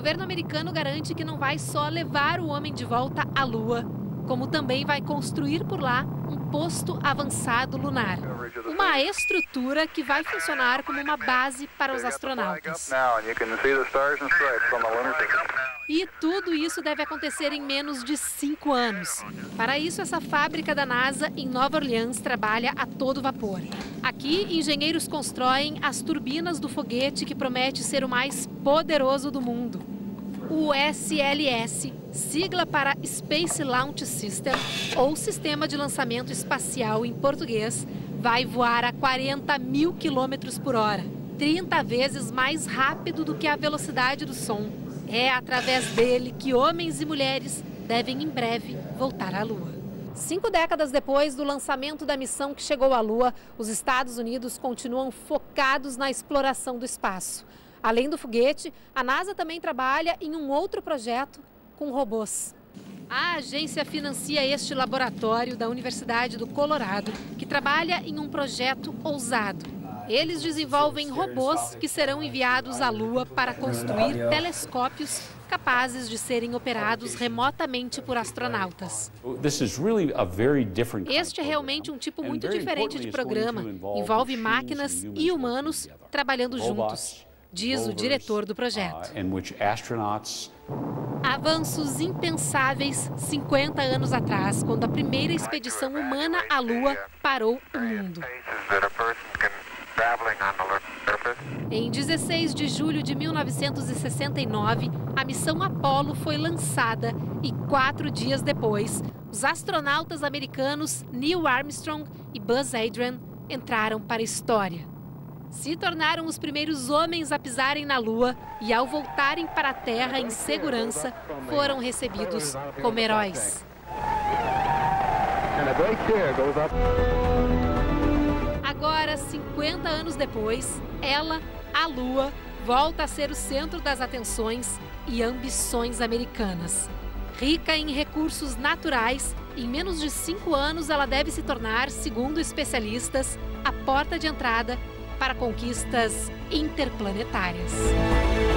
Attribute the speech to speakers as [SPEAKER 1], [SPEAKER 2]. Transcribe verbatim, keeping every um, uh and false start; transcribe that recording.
[SPEAKER 1] governo americano garante que não vai só levar o homem de volta à Lua, como também vai construir por lá um posto avançado lunar. Uma estrutura que vai funcionar como uma base para os astronautas. E tudo isso deve acontecer em menos de cinco anos. Para isso, essa fábrica da NASA em Nova Orleans trabalha a todo vapor. Aqui, engenheiros constroem as turbinas do foguete que promete ser o mais poderoso do mundo. O S L S, sigla para Space Launch System, ou Sistema de Lançamento Espacial em português, vai voar a quarenta mil quilômetros por hora, trinta vezes mais rápido do que a velocidade do som. É através dele que homens e mulheres devem em breve voltar à Lua. Cinco décadas depois do lançamento da missão que chegou à Lua, os Estados Unidos continuam focados na exploração do espaço. Além do foguete, a NASA também trabalha em um outro projeto com robôs. A agência financia este laboratório da Universidade do Colorado, que trabalha em um projeto ousado. Eles desenvolvem robôs que serão enviados à Lua para construir telescópios capazes de serem operados remotamente por astronautas. Este é realmente um tipo muito diferente de programa. Envolve máquinas e humanos trabalhando juntos, diz o diretor do projeto. Avanços impensáveis cinquenta anos atrás, quando a primeira expedição humana à Lua parou o mundo. Em dezesseis de julho de mil novecentos e sessenta e nove, a missão Apollo foi lançada e quatro dias depois, os astronautas americanos Neil Armstrong e Buzz Aldrin entraram para a história. Se tornaram os primeiros homens a pisarem na Lua e, ao voltarem para a Terra em segurança, foram recebidos como heróis. Agora, cinquenta anos depois, ela, a Lua, volta a ser o centro das atenções e ambições americanas. Rica em recursos naturais, em menos de cinco anos ela deve se tornar, segundo especialistas, a porta de entrada para conquistas interplanetárias.